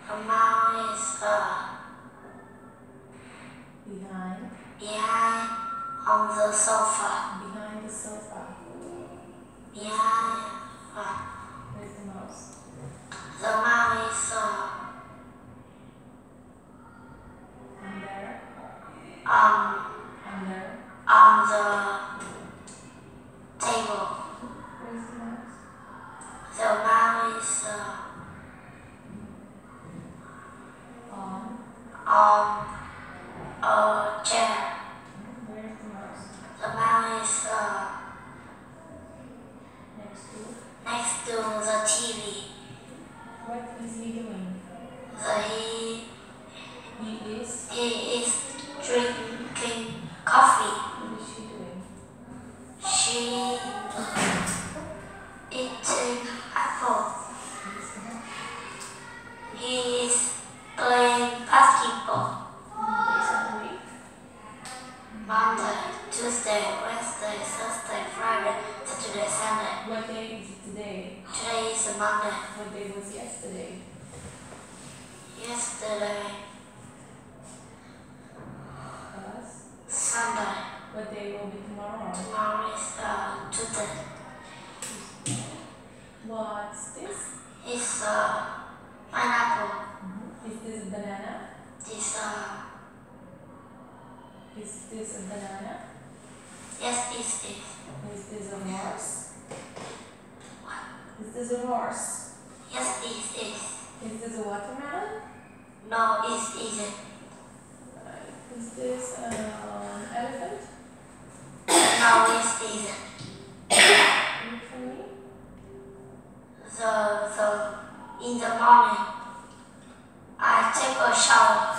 The mouse is Behind. behind on the sofa. Behind the sofa. Behind. Where's the mouse? The mouse is Under. on the table. Where's the mouse? The mouse is on a chair. Where's the mouse? The mouse is Next to. next to the TV. What is he doing? He is. is drinking coffee. What is she doing? She eating apple. He is playing basketball. Days of the week. Monday, Tuesday, Wednesday, Thursday, Friday, Saturday, Sunday. What day is it today? Today is Monday. What day was yesterday? Yesterday, Was. Sunday. What day will be tomorrow? Tomorrow is Tuesday. What's this? It's pineapple. Is this a banana? This Is this a banana? yes, it is. Is this a horse? What? Is this a horse? Yes, it is. Is this a watermelon? No, it isn't. Is this an elephant? No, it isn't. Read for me. In the morning, I take a shower.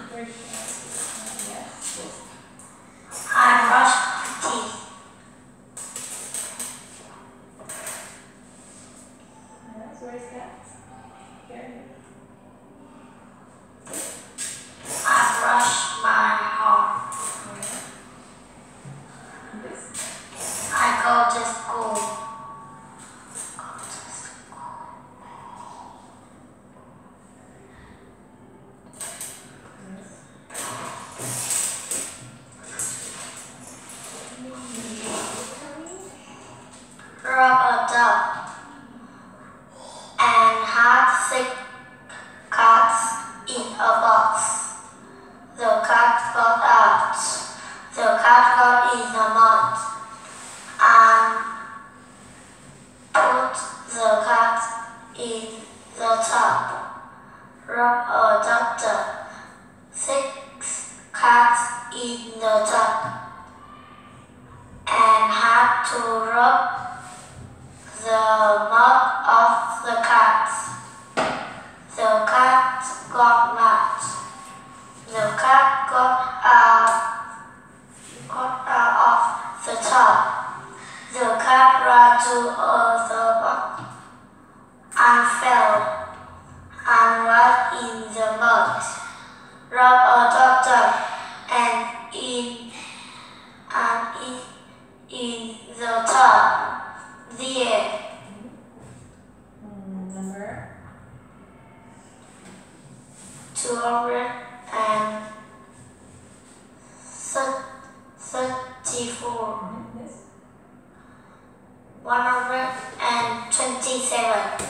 Yes. I brush my teeth. Yes. Where is that? Here. I brush my hair. This. I go to school. Rub a dog and have 6 cats in a box. The cat got out. The cat got in the mud and put the cat in the tub. Rub a doctor. 6 cats in the tub and had to rub the mud off the cat. The cat got mad. The cat got out of the tub. The cat ran to the bottom and fell and was in the mud. Rub a doctor and in the tub. The end. Number 234. this. 127.